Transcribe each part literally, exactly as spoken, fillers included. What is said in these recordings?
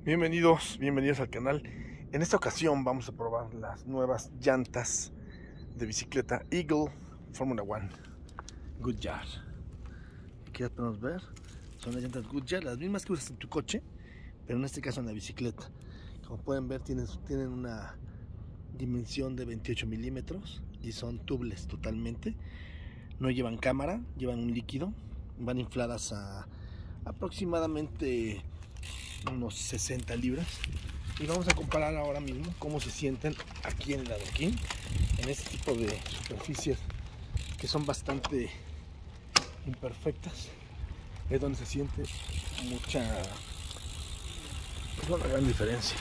Bienvenidos, bienvenidos al canal. En esta ocasión vamos a probar las nuevas llantas de bicicleta Eagle Formula One Goodyear. Aquí ya podemos ver, son las llantas Goodyear, las mismas que usas en tu coche, pero en este caso en la bicicleta. Como pueden ver, tienen, tienen una dimensión de veintiocho milímetros y son tubeless totalmente. No llevan cámara, llevan un líquido, van infladas a aproximadamente unos sesenta libras, y vamos a comparar ahora mismo cómo se sienten aquí en el adoquín, en este tipo de superficies que son bastante imperfectas. Es donde se siente mucha, es una gran diferencia.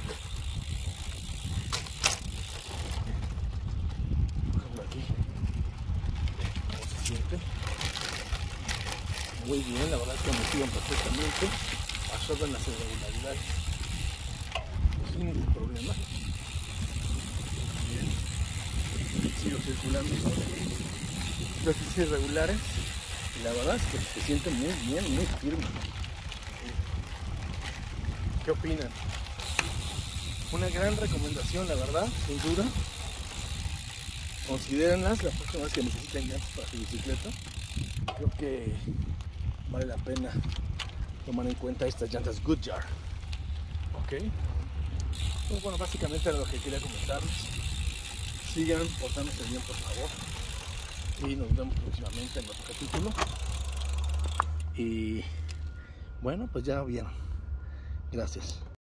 Aquí cómo se siente muy bien, la verdad es que amortiguan perfectamente, absorben las irregularidades sin ningún problema. Bien, sigo circulando sobre superficies regulares y la verdad es que se siente muy bien, muy firme. ¿Qué opinan? Una gran recomendación, la verdad, sin duda. Considérenlas la próxima vez que necesiten llantas para su bicicleta. Creo que vale la pena tomar en cuenta estas llantas Goodyear. Ok, pues bueno, básicamente era lo que quería comentarles. Sigan portándose bien, por favor, y nos vemos próximamente en otro capítulo. Y bueno, pues ya vieron. Gracias.